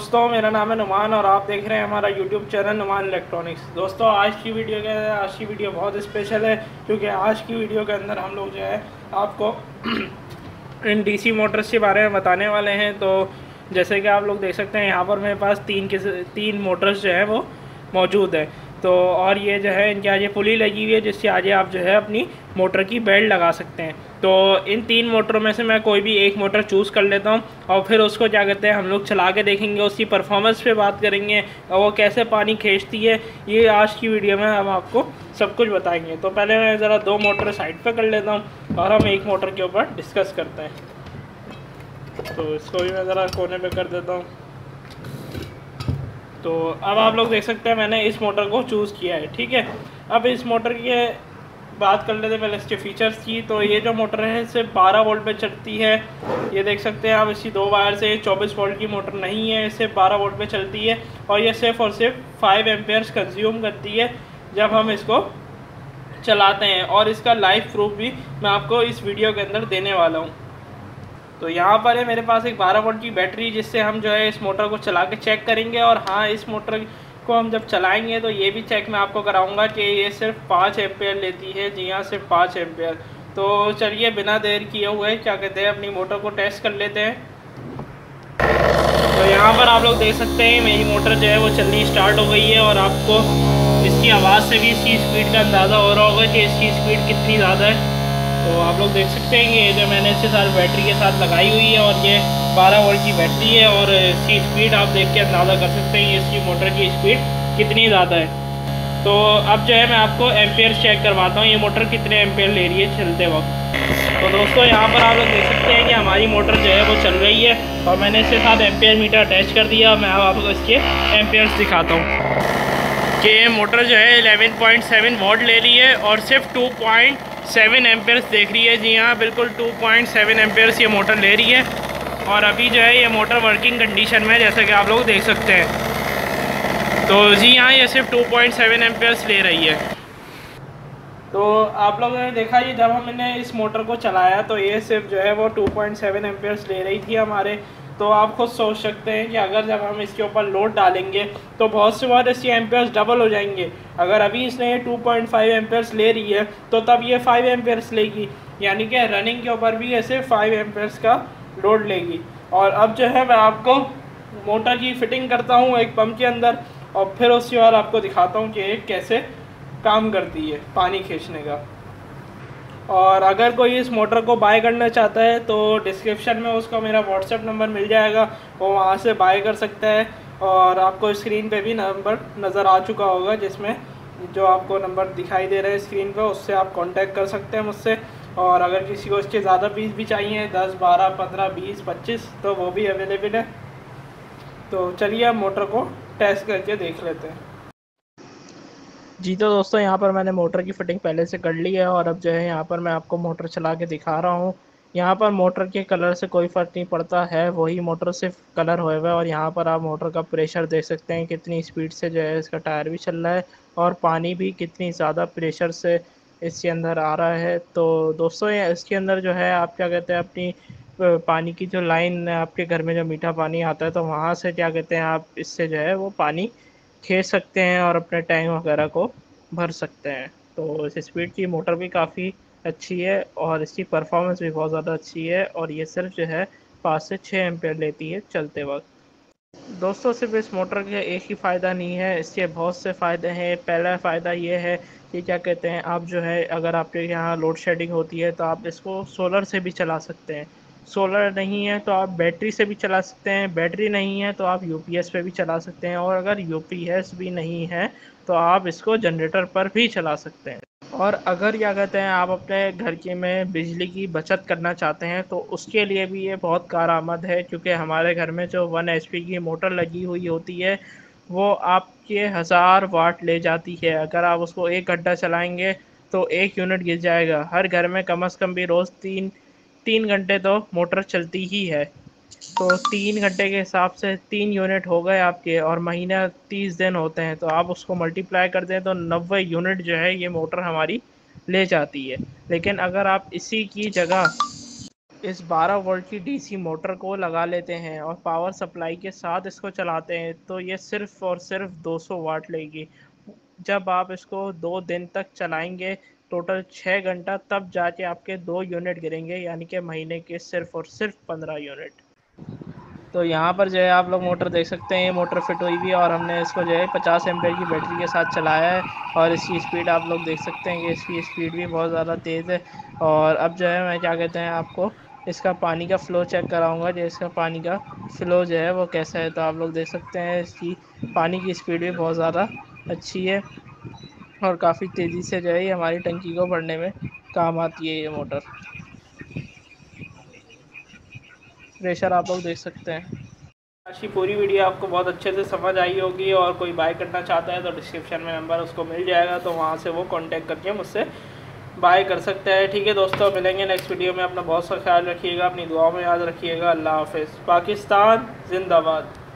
दोस्तों, मेरा नाम है नुमान और आप देख रहे हैं हमारा यूट्यूब चैनल नुमान इलेक्ट्रॉनिक्स। दोस्तों, आज की वीडियो बहुत स्पेशल है क्योंकि आज की वीडियो के अंदर हम लोग जो है आपको इन डीसी मोटर्स के बारे में बताने वाले हैं। तो जैसे कि आप लोग देख सकते हैं, यहाँ पर मेरे पास तीन मोटर्स जो है वो मौजूद है। तो और ये जो है इनके आगे पुली लगी हुई है जिससे आगे आप जो है अपनी मोटर की बेल्ट लगा सकते हैं। तो इन तीन मोटरों में से मैं कोई भी एक मोटर चूज़ कर लेता हूँ और फिर उसको क्या कहते हैं हम लोग चला के देखेंगे, उसकी परफॉर्मेंस पे बात करेंगे और वो कैसे पानी खींचती है। ये आज की वीडियो में हम आपको सब कुछ बताएंगे। तो पहले मैं ज़रा दो मोटर साइड पर कर लेता हूँ और हम एक मोटर के ऊपर डिस्कस करते हैं। तो इसको भी मैं ज़रा कोने पर कर देता हूँ। तो अब आप लोग देख सकते हैं मैंने इस मोटर को चूज़ किया है। ठीक है, अब इस मोटर की बात कर लेते हैं पहले इसके फीचर्स की। तो ये जो मोटर है सिर्फ 12 वोल्ट पे चलती है। ये देख सकते हैं आप, इसकी दो वायर से 24 वोल्ट की मोटर नहीं है, सिर्फ 12 वोल्ट पे चलती है और ये सिर्फ और सिर्फ 5 एम्पेयर्स कंज्यूम करती है जब हम इसको चलाते हैं। और इसका लाइव प्रूफ भी मैं आपको इस वीडियो के अंदर देने वाला हूँ। तो यहाँ पर है मेरे पास एक 12 वोल्ट की बैटरी जिससे हम जो है इस मोटर को चला के चेक करेंगे। और हाँ, इस मोटर को हम जब चलाएंगे तो ये भी चेक मैं आपको कराऊंगा कि ये सिर्फ 5 एम्पेयर लेती है। जी हाँ, सिर्फ 5 एम्पेयर। तो चलिए बिना देर किए हुए क्या कहते हैं अपनी मोटर को टेस्ट कर लेते हैं। तो यहाँ पर आप लोग देख सकते हैं मेरी मोटर जो है वो चलनी स्टार्ट हो गई है और आपको इसकी आवाज़ से भी इसकी स्पीड का अंदाज़ा हो रहा होगा कि इसकी स्पीड कितनी ज़्यादा है। तो आप लोग देख सकते हैं कि ये जो मैंने इसके साथ बैटरी के साथ लगाई हुई है और ये 12 वोल्ट की बैटरी है और इसकी स्पीड आप देख के अंदाज़ा कर सकते हैं इसकी मोटर की स्पीड कितनी ज़्यादा है। तो अब जो है मैं आपको एम्पेयर चेक करवाता हूँ ये मोटर कितने एम्पेयर ले रही है चलते वक्त। तो दोस्तों, यहाँ पर आप लोग देख सकते हैं कि हमारी मोटर जो है वो चल रही है और मैंने इसके साथ एम्पेयर मीटर अटैच कर दिया। मैं अब आपको इसके एम्पेयर्स दिखाता हूँ कि ये मोटर जो है 11.7 वोल्ट ले रही है और सिर्फ 2.7 एम्पेयर्स देख रही है। जी हाँ, बिल्कुल 2.7 एम्पेयर्स ये मोटर ले रही है और अभी जो है ये मोटर वर्किंग कंडीशन में है जैसे कि आप लोग देख सकते हैं। तो जी हाँ, ये सिर्फ 2.7 एम्पेयर्स ले रही है। तो आप लोगों ने देखा जी, जब हमने इस मोटर को चलाया तो ये सिर्फ जो है वो 2.7 एम्पेयर्स ले रही थी हमारे। तो आप खुद सोच सकते हैं कि अगर जब हम इसके ऊपर लोड डालेंगे तो बहुत सी बार इसके एम्पेयर्स डबल हो जाएंगे। अगर अभी इसने ये 2.5 एम्पेयर्स ले रही है तो तब ये 5 एम्पेयर्स लेगी, यानी कि रनिंग के ऊपर भी ऐसे 5 एम्पेयर्स का लोड लेगी। और अब जो है मैं आपको मोटर की फिटिंग करता हूँ एक पंप के अंदर और फिर उसके बाद आपको दिखाता हूँ कि ये कैसे काम करती है पानी खींचने का। और अगर कोई इस मोटर को बाय करना चाहता है तो डिस्क्रिप्शन में उसका मेरा व्हाट्सएप नंबर मिल जाएगा, वो वहाँ से बाय कर सकता है। और आपको स्क्रीन पे भी नंबर नज़र आ चुका होगा जिसमें जो आपको नंबर दिखाई दे रहा है स्क्रीन पे, उससे आप कांटेक्ट कर सकते हैं मुझसे। और अगर किसी को इसके ज़्यादा पीस भी चाहिए 10, 12, 15, 20, 25 तो वो भी अवेलेबल है। तो चलिए अब मोटर को टेस्ट करके देख लेते हैं। जी तो दोस्तों, यहाँ पर मैंने मोटर की फिटिंग पहले से कर ली है और अब जो है यहाँ पर मैं आपको मोटर चला के दिखा रहा हूँ। यहाँ पर मोटर के कलर से कोई फ़र्क नहीं पड़ता है, वही मोटर सिर्फ कलर होए हुआ है। और यहाँ पर आप मोटर का प्रेशर देख सकते हैं कितनी स्पीड से जो है इसका टायर भी चल रहा है और पानी भी कितनी ज़्यादा प्रेशर से इसके अंदर आ रहा है। तो दोस्तों, ये इसके अंदर जो है आप क्या कहते हैं अपनी पानी की जो लाइन आपके घर में जो मीठा पानी आता है तो वहाँ से क्या कहते हैं आप इससे जो है वो पानी खींच सकते हैं और अपने टैंक वगैरह को भर सकते हैं। तो इस स्पीड की मोटर भी काफ़ी अच्छी है और इसकी परफॉर्मेंस भी बहुत ज़्यादा अच्छी है और ये सिर्फ जो है 5 से 6 एम्पेयर लेती है चलते वक्त। दोस्तों, सिर्फ इस मोटर के एक ही फ़ायदा नहीं है, इसके बहुत से फ़ायदे हैं। पहला फ़ायदा ये है कि क्या कहते हैं आप जो है अगर आपके यहाँ लोड शेडिंग होती है तो आप इसको सोलर से भी चला सकते हैं। सोलर नहीं है तो आप बैटरी से भी चला सकते हैं, बैटरी नहीं है तो आप यूपीएस पे भी चला सकते हैं और अगर यूपीएस भी नहीं है तो आप इसको जनरेटर पर भी चला सकते हैं। और अगर क्या कहते हैं आप अपने घर के में बिजली की बचत करना चाहते हैं तो उसके लिए भी ये बहुत कारआमद है, क्योंकि हमारे घर में जो 1 एचपी की मोटर लगी हुई होती है वो आपके 1000 वाट ले जाती है। अगर आप उसको 1 घंटा चलाएंगे तो 1 यूनिट गिर जाएगा। हर घर में कम से कम भी रोज़ 3 घंटे तो मोटर चलती ही है। तो 3 घंटे के हिसाब से 3 यूनिट हो गए आपके और महीना 30 दिन होते हैं तो आप उसको मल्टीप्लाई कर दें तो 90 यूनिट जो है ये मोटर हमारी ले जाती है। लेकिन अगर आप इसी की जगह इस 12 वोल्ट की डीसी मोटर को लगा लेते हैं और पावर सप्लाई के साथ इसको चलाते हैं तो ये सिर्फ़ और सिर्फ 200 वाट लेगी। जब आप इसको 2 दिन तक चलाएँगे टोटल 6 घंटा, तब जाके आपके 2 यूनिट गिरेंगे, यानी कि महीने के सिर्फ़ और सिर्फ 15 यूनिट। तो यहाँ पर जो है आप लोग मोटर देख सकते हैं, ये मोटर फिट हुई हुई है और हमने इसको जो है 50 एम्पीयर की बैटरी के साथ चलाया है और इसकी स्पीड आप लोग देख सकते हैं कि इसकी स्पीड भी बहुत ज़्यादा तेज़ है। और अब जो है मैं क्या कहते हैं आपको इसका पानी का फ़्लो चेक कराऊंगा, जो इसका पानी का फ़्लो जो है वो कैसा है। तो आप लोग देख सकते हैं इसकी पानी की स्पीड भी बहुत ज़्यादा अच्छी है और काफ़ी तेज़ी से जो है ये हमारी टंकी को भरने में काम आती है ये मोटर। प्रेशर आप लोग देख सकते हैं। आज की पूरी वीडियो आपको बहुत अच्छे से समझ आई होगी और कोई बाय करना चाहता है तो डिस्क्रिप्शन में नंबर उसको मिल जाएगा, तो वहाँ से वो कांटेक्ट करके मुझसे बाय कर सकते हैं। ठीक है दोस्तों, मिलेंगे नेक्स्ट वीडियो में। अपना बहुत सा ख्याल रखिएगा, अपनी दुआओं में याद रखिएगा। अल्लाह हाफ़िज़। पाकिस्तान जिंदाबाद।